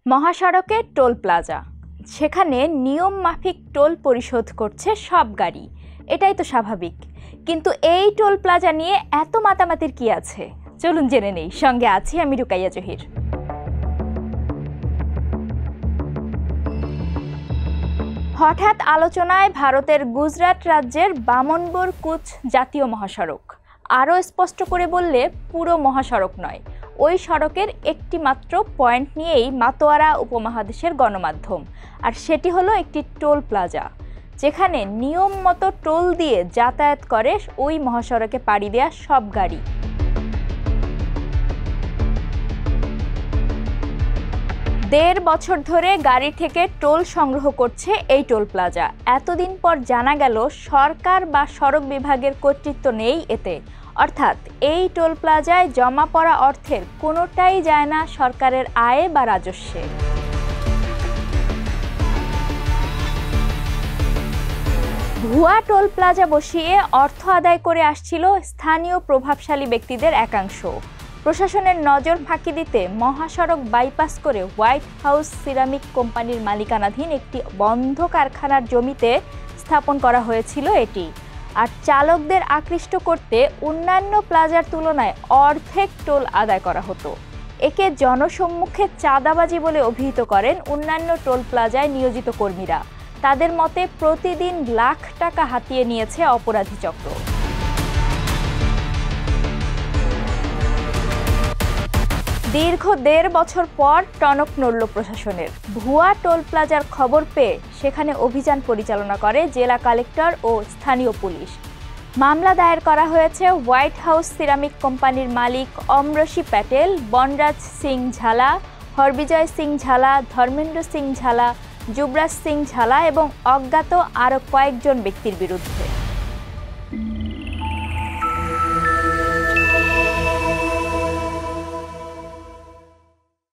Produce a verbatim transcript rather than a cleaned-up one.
মহাসড়কে toll plaza, সেখানে নিয়ম মাফিক টোল পরিশোধ করছে সব গাড়ি, এটাই তো স্বাভাবিক। কিন্তু এই টোল প্লাজা নিয়ে এত মাতামাতির কি আছে, চলুন জেনে নেই। সঙ্গে আছি আমি রুকাইয়া জহির। হঠাৎ আলোচনায় ভারতের গুজরাট রাজ্যের বামনবর কুচ জাতীয় মহাসড়ক। আরও স্পষ্ট করে বললে পুরো মহাসড়ক নয়, ওই সড়কের একটি মাত্র পয়েন্ট নিয়েই মাতোয়ারা উপমহাদেশের গণমাধ্যম, আর সেটি হলো একটি টোল প্লাজা, যেখানে নিয়ম মতো টোল দিয়ে যাতায়াত করে ওই মহাসড়কে পাড়ি দেয়া সব গাড়ি। দেড় বছর ধরে গাড়ি থেকে টোল সংগ্রহ করছে এই টোল প্লাজা। এতদিন পর জানা গেল সরকার বা সড়ক বিভাগের কর্তৃত্ব নেই এতে, অর্থাৎ এই টোল প্লাজায় জমা পড়া অর্থের কোনোটাই যায় না সরকারের আয়ে বা রাজস্বে। ভুয়া টোল প্লাজা বসিয়ে অর্থ আদায় করে আসছিল স্থানীয় প্রভাবশালী ব্যক্তিদের একাংশ। প্রশাসনের নজর ফাঁকি দিতে মহাসড়ক বাইপাস করে হোয়াইট হাউস সিরামিক কোম্পানির মালিকানাধীন একটি বন্ধ কারখানার জমিতে স্থাপন করা হয়েছিল এটি। আর চালকদের আকৃষ্ট করতে অন্যান্য প্লাজার তুলনায় অর্ধেক টোল আদায় করা হতো। একে জনসম্মুখে চাঁদাবাজি বলে অভিহিত করেন অন্যান্য টোল প্লাজায় নিয়োজিত কর্মীরা। তাদের মতে প্রতিদিন লাখ টাকা হাতিয়ে নিয়েছে অপরাধী চক্র। দীর্ঘ দেড় বছর পর টনক নড়ল প্রশাসনের। ভুয়া টোল প্লাজার খবর পেয়ে সেখানে অভিযান পরিচালনা করে জেলা কালেক্টর ও স্থানীয় পুলিশ। মামলা দায়ের করা হয়েছে হোয়াইট হাউস সিরামিক কোম্পানির মালিক অমরসী প্যাটেল, বনরাজ সিং ঝালা, হরবিজয় সিং ঝালা, ধর্মেন্দ্র সিং ঝালা, যুবরাজ সিং ঝালা এবং অজ্ঞাত আরও কয়েকজন ব্যক্তির বিরুদ্ধে।